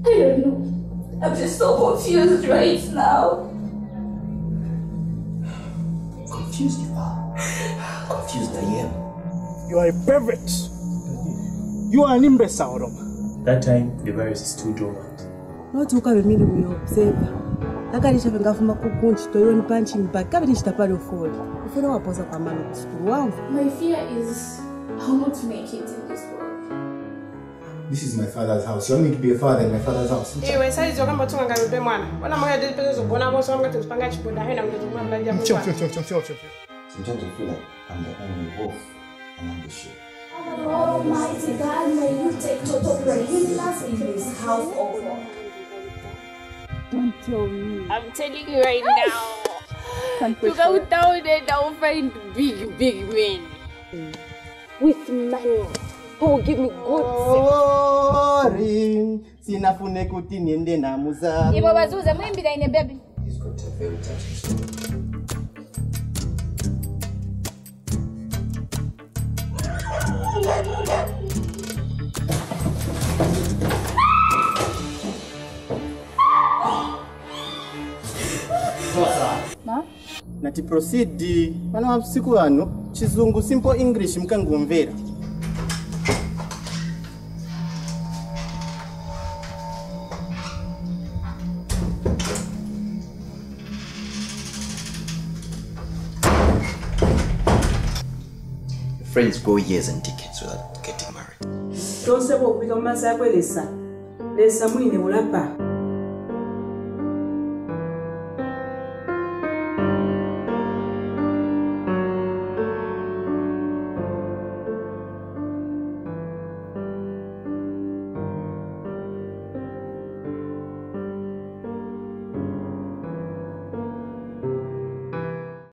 I don't know. I'm just so confused right now. Confused you are. Confused I am. You are a pervert. You are an imbecile. That time, the virus is too dormant. Not to come with me, observe. I can't even go from a cocoon to your punching back. I can't stop at fall. If you know what was a man, wow. My fear is I won't make it in this world. This is my father's house. You want me to be a father in my father's house? Hey, when size you're going to go to mwana. When I'm going to do one, I'm also going to spend Chibombo. I'm going to Sometimes I feel like I'm the only wolf among the sheep. Almighty God, may you take total preeminence in this house, oh God. Don't tell me. I'm telling you right now. You go down there and I'll find big men. With money. Who will give me good sex. He's got a very touching story. Nati proceed. Wana wapsiku wano chizungu simple English mkangumvera. Friends go years and decades without getting married. Don't say what we can massacre this. There's some in the Mulapa.